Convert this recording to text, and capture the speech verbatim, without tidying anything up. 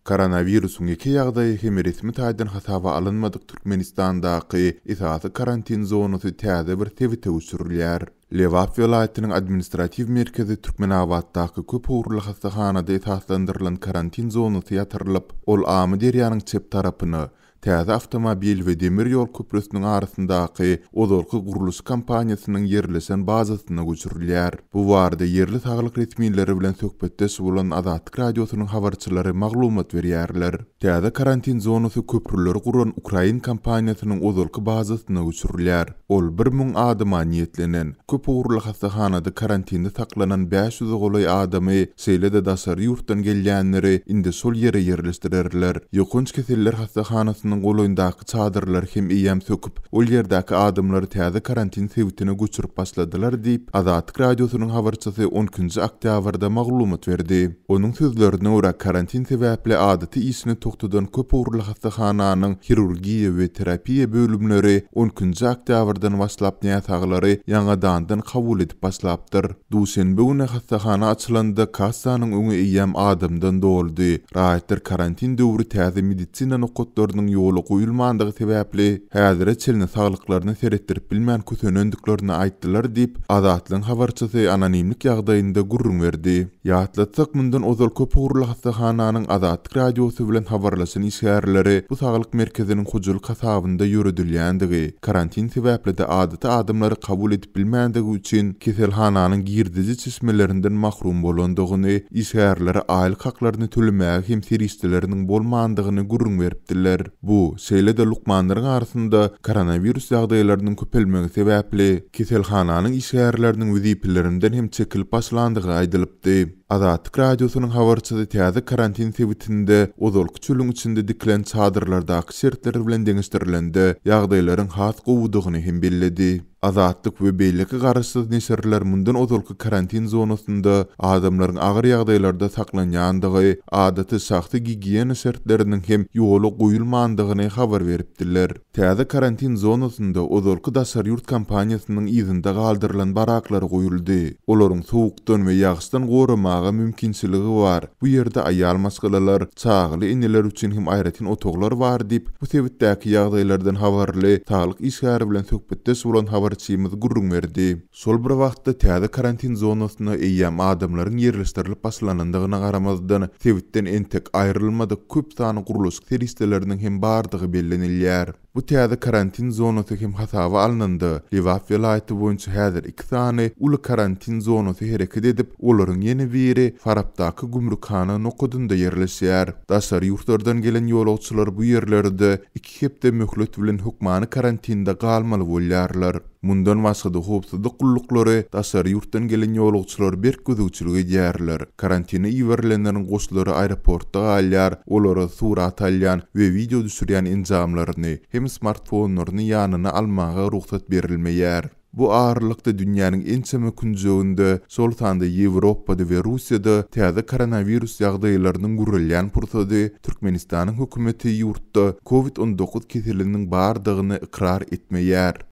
Koronavirusun iki ýagdaýy hem resmi taýdan hasaba alynmadyk Türkmenistandaky esasy karantin zonasy täze bir tebite uçurilýär. Lewap vilayatynyň administrativ merkezi Türkmenabaddaky köp uğurlu hastahanada esaslandyrylan karantin zonasy ýatyrylyp, ol amy derýanyň çep tarapyny täze avtomobil we demir ýol köprüsiniň arasyndaky odolky guruluş kampaniýasynyň yerleşen bazasyna göçürilýär. Bu barada yerli saglyk resmiýetleri bilen söhbetdeş bolan Azatlyk radiosynyň habarçylary maglumat berýärler. Täze karantin zonasy köprüleri guran Ukrain kampaniýasynyň odolky bazasyna göçürilýär. Ol bir müň adama niýetlenen köp uğurlu hastahanada karantinde saklanan beş yüz goly adamy seýlede daşary ýurtdan gelýänleri indi sol ýere yerleşdirirler. Ýokynç keseller hastahanasynyň goýundaky çadyrlar hem eýem söküp, ol ýerdäki adamlary täze karantin sebitine göçürüp başladylar diýip Azatlyk radiosynyň habarçysy on üçinji oktýabrda maglumat berdi. Onuň sözlerine görä karantin sebäpli adaty işini toktudan köp uğurlu hastahananyň hirurgiýa we terapiýa bölümleri on üçinji oktýabrdan başlap näýäsaglary ýangadandan kabul edip başlapdyr. Duşenbe güni hastahana açylanda kassanyň öňü eýem adamdan doldy. Raýatlar karantin döwri täze meditsina nokotlarynyň ýoly goýulmandygy sebäpli häzire çelne saglyklaryny seretdirip bilmän kösenendiklerini aýtdylar diýip Azatlyň habarçysy anonimlik ýagdaýynda gurrun berdi. Ýatlatsak mundan ozal köp uğurlu hastahananyň Azatlyk radiosy bilen habarlaşan işgärleri bu saglyk merkeziniň hujuluk hasabynda ýürüdilýändigi, karantin sebäpli de adaty adamlary kabul edip bilmändige üçin keselhananyň girdici çeşmelerinden mahrum bolandygyny, işgärleri aýlyk haklaryny tölemäge hem serişçileriniň bolmandygyny gurrun beripdiler. Bu, seýlede lukmanlaryň arasynda koronavirus ýagdaýlarynyň köpelmegi sebäpli keselhananyň işgärleriniň wezipelerinden hem çekilip başlandygy aýdylypdy. Azatlyk radiosynyň habarçysy täze karantin sebitinde odolky çölüň içinde dikilen çadyrlardaky şertler bilen deňişdirilende ýagdaýlaryň has gowudygyny hem belledi. Azatlyk we beýleki garaşsyz neşerler mundan odolky karantin zonasynda adamlaryň agyr ýagdaýlarda saklanýandygy, adaty şahsy gigiýena şertleriniň hem ýoly goýulmandygyny habar beripdiler. Täze karantin zonasynda odolky daşary ýurt kampaniýasynyň ýyzynda galdyrylan baraklary goýuldy. Olaryň sowukdan we ýagşdan goramaga mümkinçiligi bar. Bu ýerde aýal maskalalar, çagly iniler üçin hem aýratyn otoglar bar diýip bu sebitdäki ýagdaýlardan habarly saglyk işgäri bilen söhbetdeş bolan habarçymyz gurrun berdi. Sol bir wagtda täze karantin zonasyna eýem adamlaryň yerleşdirilip başlanandygyna garamazdan sebitden entek aýrylmady köp sany guruluş serişçileriniň hem bardygy bellenilýär. Bu täze karantin zonasy hem hasaba alınandy. Lewap vilayaty boýunça häzir iki sany uly karantin zonasy hereket edip, olaryň ýeni biri Farabdaky gümrükhana nokodunda yerleşýär. Daşary ýurtlardan gelen ýolagçylar bu ýerlerde iki hepde möhlet bilen hukmany karantinde galmaly bolýarlar. Mundan başga da howpsuzlyk gullukları daşary ýurtdan gelen ýolagçylar berk gözüçüligi edýärler. Karantine iwerilenleriň goşulary aeroportda galýar, olary surat alýan we video düşürýän enjamlaryny hem smartfonlaryny ýanyna almaga ruhsat berilmeýär. Bu ağırlykda dünýäniň en çeme künjeginde, sol tanda Ýewropada we Russiýada täze koronavirus ýagdaýlarynyň gurulýan pursady Türkmenistanyň hökümeti ýurtda covid on dokuz keseliniň bardygyny ikrar etmeýär.